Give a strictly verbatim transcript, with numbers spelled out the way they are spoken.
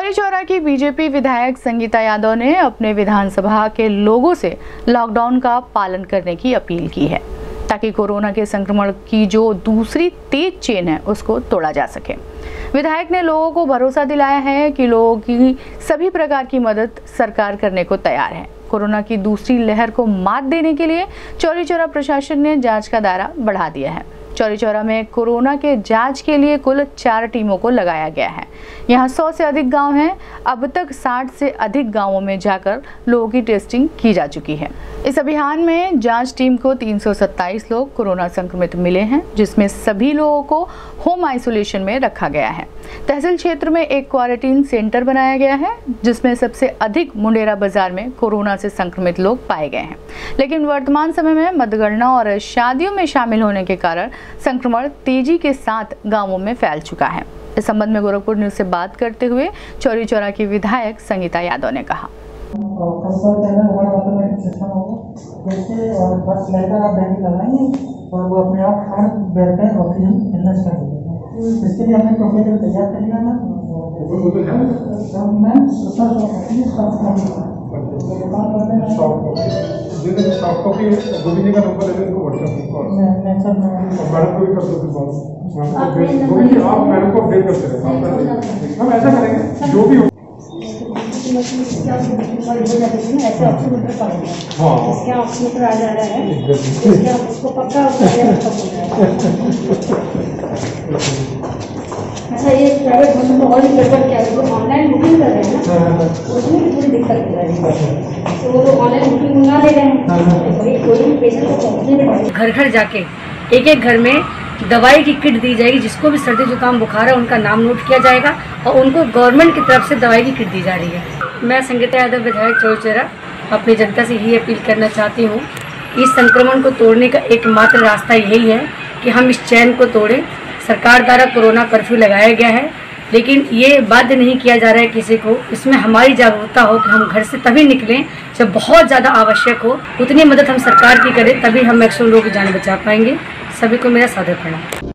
चौरी चौरा की बीजेपी विधायक संगीता यादव ने अपने विधानसभा के लोगों से लॉकडाउन का पालन करने की अपील की है ताकि कोरोना के संक्रमण की जो दूसरी तेज चेन है उसको तोड़ा जा सके। विधायक ने लोगों को भरोसा दिलाया है कि लोगों की सभी प्रकार की मदद सरकार करने को तैयार है। कोरोना की दूसरी लहर को मात देने के लिए चौरी चौरा प्रशासन ने जांच का दायरा बढ़ा दिया है। चौरी चौरा में कोरोना के जांच के लिए कुल चार टीमों को लगाया गया है। यहाँ सौ से अधिक गांव हैं। अब तक साठ से अधिक गांवों में जाकर लोगों की टेस्टिंग की जा चुकी है। इस अभियान में जांच टीम को तीन सौ सत्ताईस लोग कोरोना संक्रमित मिले हैं, जिसमें सभी लोगों को होम आइसोलेशन में रखा गया है। तहसील क्षेत्र में एक क्वारंटीन सेंटर बनाया गया है, जिसमें सबसे अधिक मुंडेरा बाजार में कोरोना से संक्रमित लोग पाए गए हैं। लेकिन वर्तमान समय में मतगणना और शादियों में शामिल होने के कारण संक्रमण तेजी के साथ गांवों में फैल चुका है। इस संबंध में गोरखपुर न्यूज से बात करते हुए चौरी चौरा की विधायक संगीता यादव ने कहा, और वो अपने आप खान बैठकर ऑक्सीजन मिलना स्टार्ट हो जाएगा। इसके लिए हमने प्रोफाइल तैयार कर लिया ना, मैं सॉफ्ट कॉपी गोविंद का नंबर है तो व्हाट्सएप पर मैं सर मैडम को भी कर दो फिर गोविंद आप मैडम को अपडेट करते रहे। हम ऐसा करेंगे जो भी ऐसे ऑक्सीमीटर पड़ेगा, इसके ऑक्सीमीटर आ जा रहा है, इसके उसको पक्का अच्छा। ये प्राइवेट होने में और पेपर क्या है, वो ऑनलाइन बुकिंग कर रहे हैं ना, उसमें थोड़ी दिक्कत हो रही है, तो वो ऑनलाइन बुकिंग मंगा ले रहे हैं। कोई भी पेशेंट को पहुँचने में घर घर जाके एक एक घर में दवाई की किट दी जाएगी। जिसको भी सर्दी जुकाम बुखार है उनका नाम नोट किया जाएगा और उनको गवर्नमेंट की तरफ से दवाई की किट दी जा रही है। मैं संगीता यादव विधायक चौरी चौरा अपनी जनता से यही अपील करना चाहती हूँ, इस संक्रमण को तोड़ने का एकमात्र रास्ता यही है कि हम इस चैन को तोड़ें। सरकार द्वारा कोरोना कर्फ्यू लगाया गया है, लेकिन ये बाध्य नहीं किया जा रहा है किसी को। इसमें हमारी जागरूकता हो कि हम घर से तभी निकलें जब बहुत ज़्यादा आवश्यक हो, उतनी मदद हम सरकार की करें, तभी हम मैक्सिमम लोगों की जान बचा पाएंगे। सभी को मेरा सादर प्रणाम।